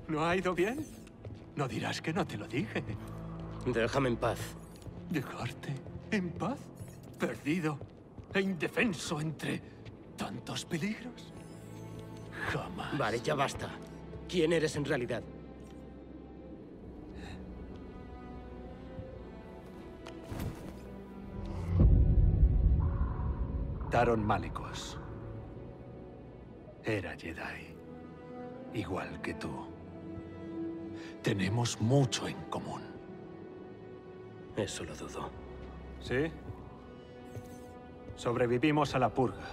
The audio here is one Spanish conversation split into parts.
¿No ha ido bien? No dirás que no te lo dije. Déjame en paz. ¿Dejarte en paz? ¿Perdido e indefenso entre tantos peligros? Jamás. Vale, ya basta. ¿Quién eres en realidad? Taron Malicos. Era Jedi. Igual que tú. Tenemos mucho en común. Eso lo dudo. ¿Sí? Sobrevivimos a la purga.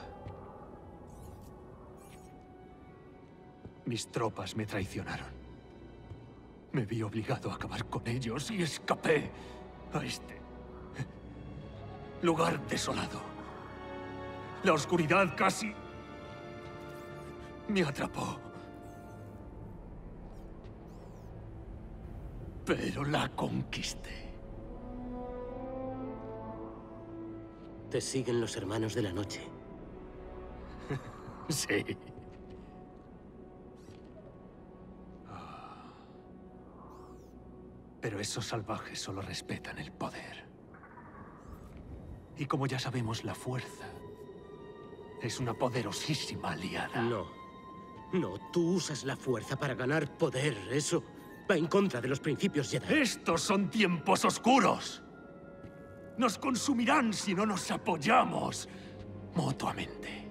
Mis tropas me traicionaron. Me vi obligado a acabar con ellos y escapé a este lugar desolado. La oscuridad casi me atrapó. Pero la conquisté. Te siguen los hermanos de la noche. Sí. Pero esos salvajes solo respetan el poder. Y como ya sabemos, la fuerza es una poderosísima aliada. No. No, tú usas la fuerza para ganar poder. Eso va en contra de los principios Jedi. ¡Estos son tiempos oscuros! Nos consumirán si no nos apoyamos mutuamente.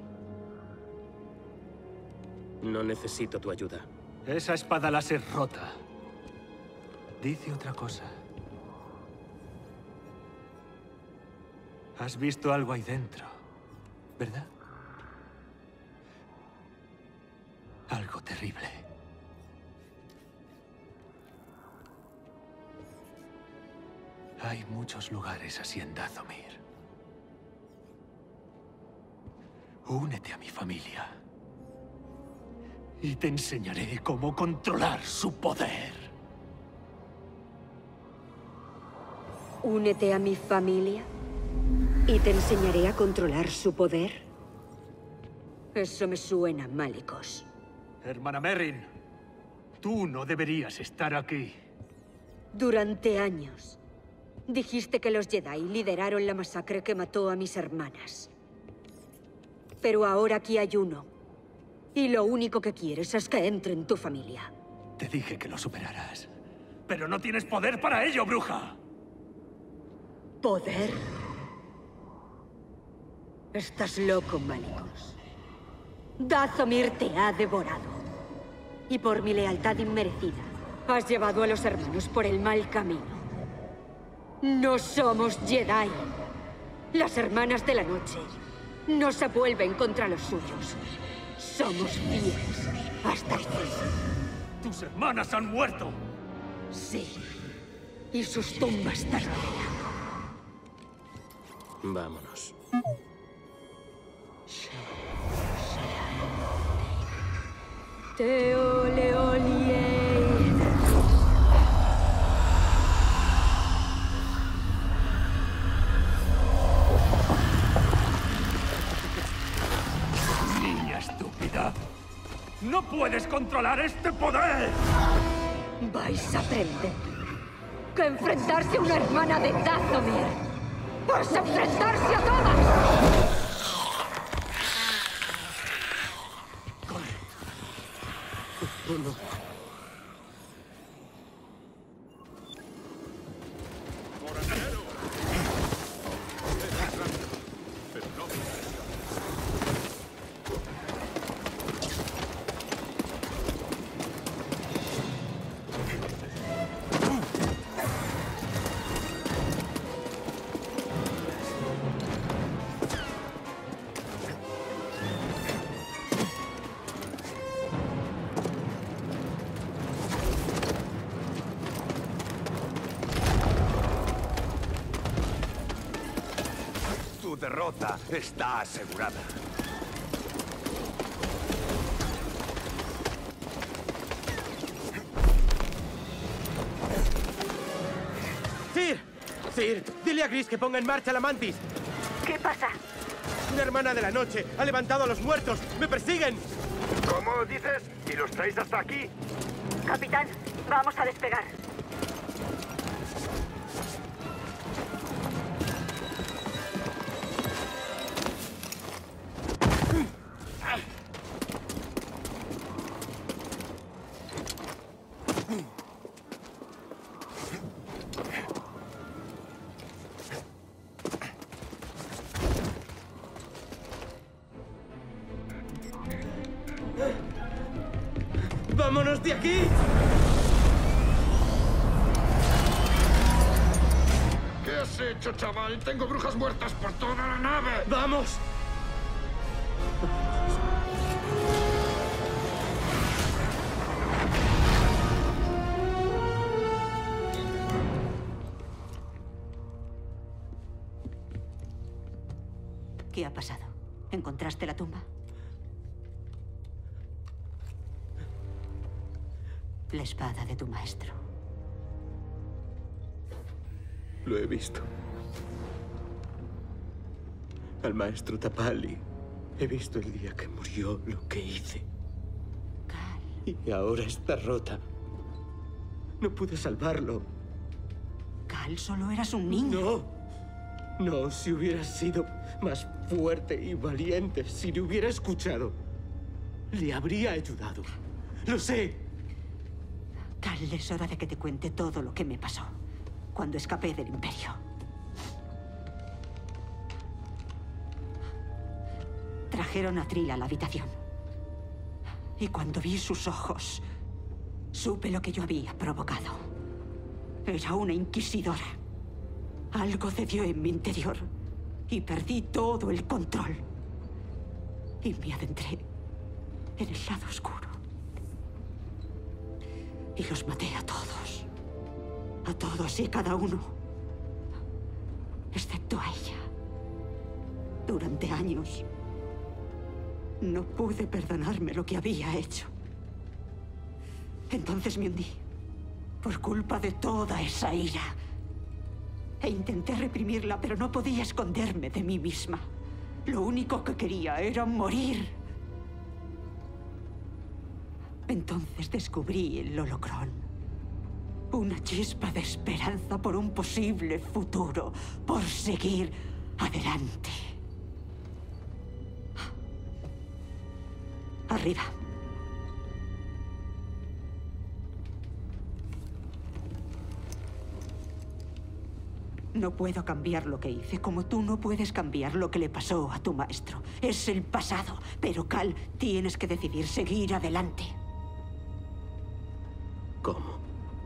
No necesito tu ayuda. Esa espada láser rota dice otra cosa. Has visto algo ahí dentro, ¿verdad? Algo terrible. Hay muchos lugares así en Dathomir. Únete a mi familia. Y te enseñaré cómo controlar su poder. Únete a mi familia y te enseñaré a controlar su poder. Eso me suena, Malicos. Hermana Merrin, tú no deberías estar aquí. Durante años, dijiste que los Jedi lideraron la masacre que mató a mis hermanas. Pero ahora aquí hay uno. Y lo único que quieres es que entre en tu familia. Te dije que lo superarás. Pero no tienes poder para ello, bruja. ¿Poder? Estás loco, Malicos. Dathomir te ha devorado. Y por mi lealtad inmerecida, has llevado a los hermanos por el mal camino. No somos Jedi. Las hermanas de la noche no se vuelven contra los suyos. Somos fieles hasta el fin. ¡Tus hermanas han muerto! Sí. Y sus tumbas también. Vámonos. Teo Leolier. Niña estúpida. ¡No puedes controlar este poder! Vais a aprender que enfrentarse a una hermana de Dathomir es enfrentarse a todas. Oh, no. Tu derrota está asegurada. ¡Cir! ¡Cir! Dile a Gris que ponga en marcha la Mantis. ¿Qué pasa? Una hermana de la noche ha levantado a los muertos. ¡Me persiguen! ¿Cómo dices? ¿Y los traéis hasta aquí? Capitán, vamos a despegar. ¡Vámonos de aquí! ¿Qué has hecho, chaval? Tengo brujas muertas por toda la nave. ¡Vamos! ¿Qué ha pasado? ¿Encontraste la tumba? La espada de tu maestro. Lo he visto. Al maestro Tapali. He visto el día que murió lo que hice. Cal. Y ahora está rota. No pude salvarlo. Cal, solo eras un niño. No. No, si hubieras sido más fuerte y valiente, si le hubiera escuchado, le habría ayudado. Lo sé. Cal, es hora de que te cuente todo lo que me pasó cuando escapé del Imperio. Trajeron a Trill a la habitación. Y cuando vi sus ojos, supe lo que yo había provocado. Era una inquisidora. Algo cedió en mi interior y perdí todo el control. Y me adentré en el lado oscuro. Y los maté a todos. A todos y cada uno. Excepto a ella. Durante años no pude perdonarme lo que había hecho. Entonces me hundí por culpa de toda esa ira. E intenté reprimirla, pero no podía esconderme de mí misma. Lo único que quería era morir. Entonces descubrí el holocrón. Una chispa de esperanza por un posible futuro, por seguir adelante. Arriba. No puedo cambiar lo que hice, como tú no puedes cambiar lo que le pasó a tu maestro. Es el pasado, pero Cal, tienes que decidir seguir adelante. ¿Cómo?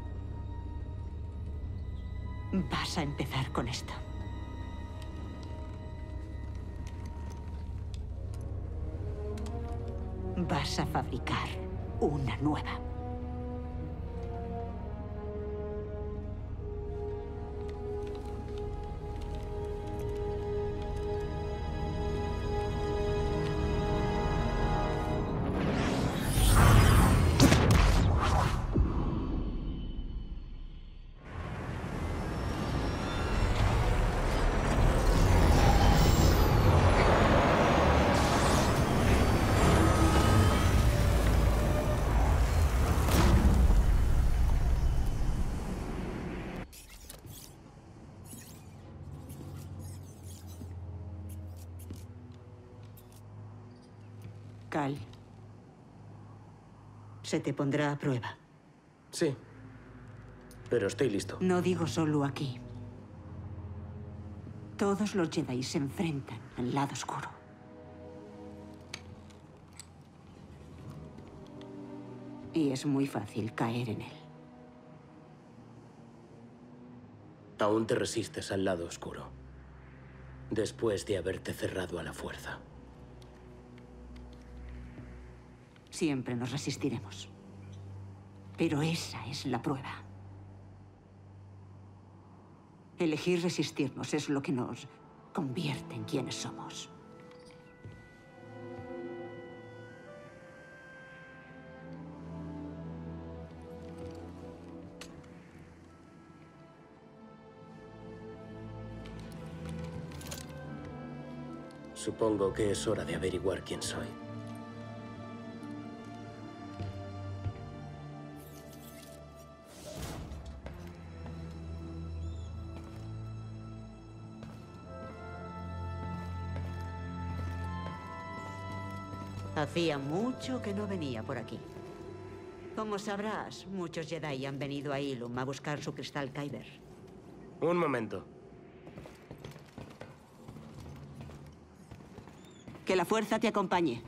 Vas a empezar con esto. Vas a fabricar una nueva. Cal, se te pondrá a prueba. Sí, pero estoy listo. No digo solo aquí. Todos los Jedi se enfrentan al lado oscuro. Y es muy fácil caer en él. Aún te resistes al lado oscuro. Después de haberte cerrado a la fuerza. Siempre nos resistiremos. Pero esa es la prueba. Elegir resistirnos es lo que nos convierte en quienes somos. Supongo que es hora de averiguar quién soy. Hacía mucho que no venía por aquí. Como sabrás, muchos Jedi han venido a Ilum a buscar su cristal Kyber. Un momento. Que la fuerza te acompañe.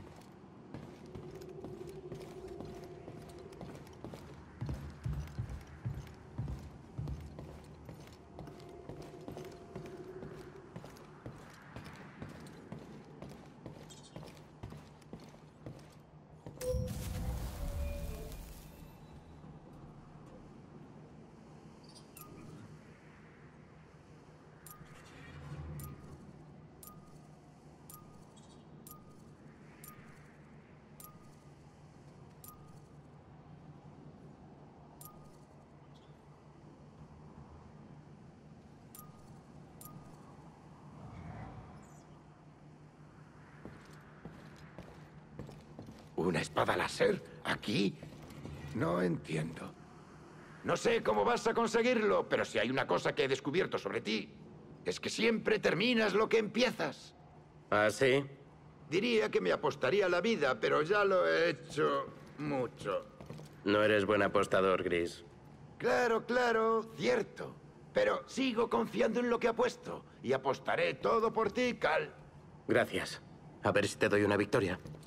¿Una espada láser? ¿Aquí? No entiendo. No sé cómo vas a conseguirlo, pero si hay una cosa que he descubierto sobre ti, es que siempre terminas lo que empiezas. ¿Ah, sí? Diría que me apostaría la vida, pero ya lo he hecho mucho. No eres buen apostador, Gris. Claro, claro, cierto. Pero sigo confiando en lo que apuesto. Y apostaré todo por ti, Cal. Gracias. A ver si te doy una victoria.